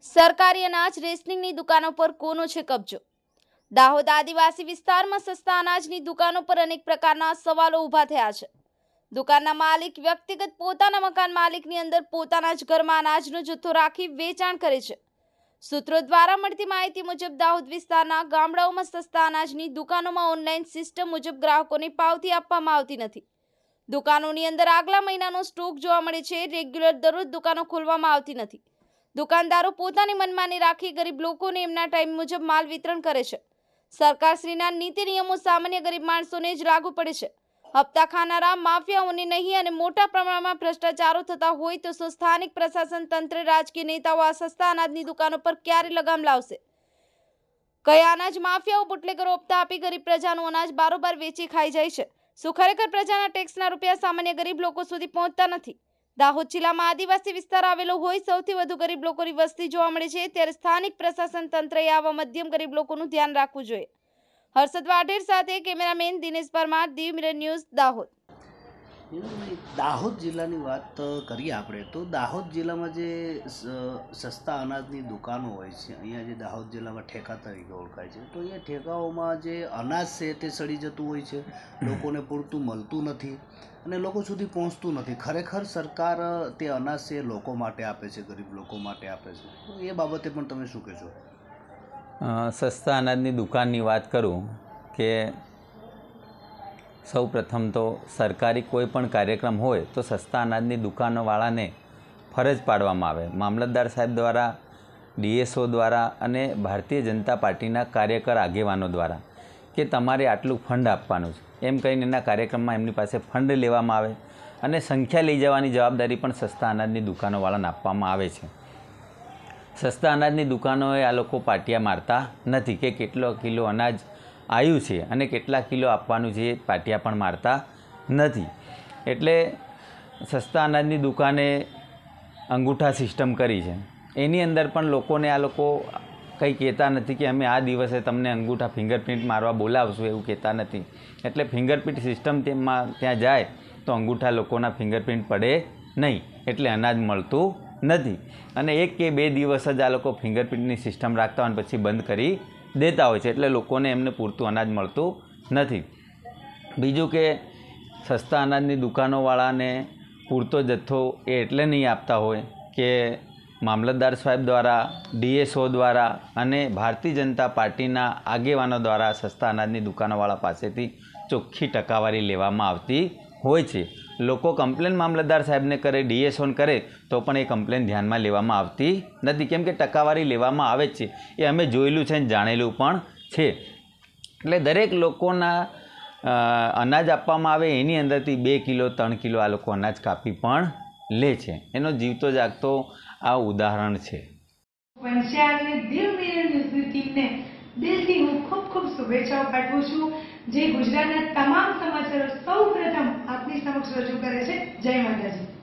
સરકારી અનાજ રેશનિંગની દુકાનો પર કોનો છે કબજો? દાહોદ આદિવાસી વિસ્તારમાં સસ્તા અનાજની દુકાનો પર અનેક પ્રકારના સવાલો ઊભા થયા છે. દુકાનના માલિક વ્યક્તિગત પોતાના મકાન માલિકની અંદર પોતાના જ ઘરમાં અનાજનો જથ્થો રાખી વેચાણ કરે છે. સૂત્રો દ્વારા મળતી માહિતી મુજબ દાહોદ વિસ્તારના ગામડાઓમાં સસ્તા અનાજની દુકાનોમાં ઓનલાઈન સિસ્ટમ મુજબ ગ્રાહકોને પાવતી આપવામાં આવતી નથી. દુકાનોની અંદર આગલા મહિનાનો સ્ટોક જોવા મળે છે. રેગ્યુલર દરરોજ દુકાનો ખોલવામાં આવતી નથી. દુકાનદારો પોતાની મનમાની રાખી ગરીબ લોકોને એમના ટાઈમ મુજબ માલ વિતરણ કરે છે. સરકારશ્રીના નીતિ નિયમો સામાન્ય ગરીબ માણસોને જ લાગુ પડે છે. હપ્તા ખાનારા માફિયાઓને નહીં અને મોટા પ્રમાણમાં ભ્રષ્ટાચારો થતા હોય તો સ્થાનિક પ્રશાસન તંત્ર રાજકીય નેતાઓ આ સસ્તા અનાજની દુકાનો પર ક્યારે લગામ લાવશે? કયા અનાજ માફિયાઓ બુટલેગરો હપ્તા આપી ગરીબ પ્રજાનું અનાજ બારોબાર વેચી ખાઈ જાય છે? શું ખરેખર પ્રજાના ટેક્સના રૂપિયા સામાન્ય ગરીબ લોકો સુધી પહોંચતા નથી? દાહોદ જિલ્લામાં આદિવાસી વિસ્તાર આવેલો હોય સૌથી વધુ ગરીબ લોકોની વસ્તી જોવા મળે છે, ત્યારે સ્થાનિક પ્રશાસન તંત્રએ આવા મધ્યમ ગરીબ લોકોનું ધ્યાન રાખવું જોઈએ. હર્ષદ વાઢેર સાથે cameraman Dinesh Parmar, Diu mirror news, Dahod. Dahod જિલ્લાની વાત કરીએ આપણે તો દાહોદ જિલ્લામાં જે સસ્તા અનાજની દુકાનો હોય છે, અહીંયા જે દાહોદ જિલ્લામાં ઠેકા તરીકે ઓળખાય છે, તો એ ઠેકાઓમાં જે અનાજ છે તે સડી જતું હોય છે, લોકોને પૂરતું મળતું નથી અને લોકો સુધી પહોંચતું નથી. ખરેખર સરકાર તે અનાજ છે લોકો માટે આપે છે, ગરીબ લોકો માટે આપે છે, તો એ બાબતે પણ તમે શું કહેશો? સસ્તા અનાજની દુકાનની વાત કરું કે સૌ પ્રથમ તો સરકારી કોઈ પણ કાર્યક્રમ હોય તો સસ્તા અનાજની દુકાનોવાળાને ફરજ પાડવામાં આવે. મામલતદાર સાહેબ દ્વારા, ડીએસઓ દ્વારા અને ભારતીય જનતા પાર્ટીના કાર્યકર આગેવાનો દ્વારા કે તમારે આટલું ફંડ આપવાનું છે એમ કહીને એના કાર્યક્રમમાં એમની પાસે ફંડ લેવામાં આવે અને સંખ્યા લઈ જવાની જવાબદારી પણ સસ્તા અનાજની દુકાનોવાળાને આપવામાં આવે છે. સસ્તા અનાજની દુકાનોએ આ લોકો પાટિયા મારતા નથી કે કેટલો કિલો અનાજ આવ્યું છે અને કેટલા કિલો આપવાનું છે એ પાટિયા પણ મારતા નથી. એટલે સસ્તા અનાજની દુકાને અંગૂઠા સિસ્ટમ કરી છે. એની અંદર પણ લોકોને આ લોકો કંઈ કહેતા નથી કે અમે આ દિવસે તમને અંગૂઠા ફિંગરપ્રિન્ટ મારવા બોલાવશું, એવું કહેતા નથી. એટલે ફિંગરપ્રિન્ટ સિસ્ટમ તેમાં ત્યાં જાય તો અંગૂઠા લોકોના ફિંગરપ્રિન્ટ પડે નહીં, એટલે અનાજ મળતું નથી. અને 1 કે 2 દિવસ જ આ લોકો ફિંગરપ્રિન્ટની સિસ્ટમ રાખતા હોય પછી બંધ કરી દેતા હોય છે, એટલે લોકોને એમને પૂરતું અનાજ મળતું નથી. બીજું કે સસ્તા અનાજની દુકાનોવાળાને પૂરતો જથ્થો એ એટલે નહીં આપતા હોય કે મામલતદાર સાહેબ દ્વારા, ડીએસઓ દ્વારા અને ભારતીય જનતા પાર્ટીના આગેવાનો દ્વારા સસ્તા અનાજની દુકાનોવાળા પાસેથી ચોખ્ખી ટકાવારી લેવામાં આવતી હોય છે. લોકો કમ્પ્લેન મામલતદાર સાહેબને કરે, ડીએસઓને કરે તો પણ એ કમ્પ્લેન ધ્યાનમાં લેવામાં આવતી નથી, કેમ કે ટકાવારી લેવામાં આવે જ છે. એ અમે જોયેલું છે અને જાણેલું પણ છે. એટલે દરેક લોકોના અનાજ આપવામાં આવે એની અંદરથી 2 કિલો 3 કિલો આ લોકો અનાજ કાપી પણ લે છે. એનો જીવતો જાગતો આ ઉદાહરણ છે. દીવ મિરર ન્યૂઝની ટીમને દિલથી હું ખૂબ શુભેચ્છાઓ પાઠવું છું, જે ગુજરાતના તમામ સમાચારો સૌ પ્રથમ આપની સમક્ષ રજૂ કરે છે. જય માતાજી.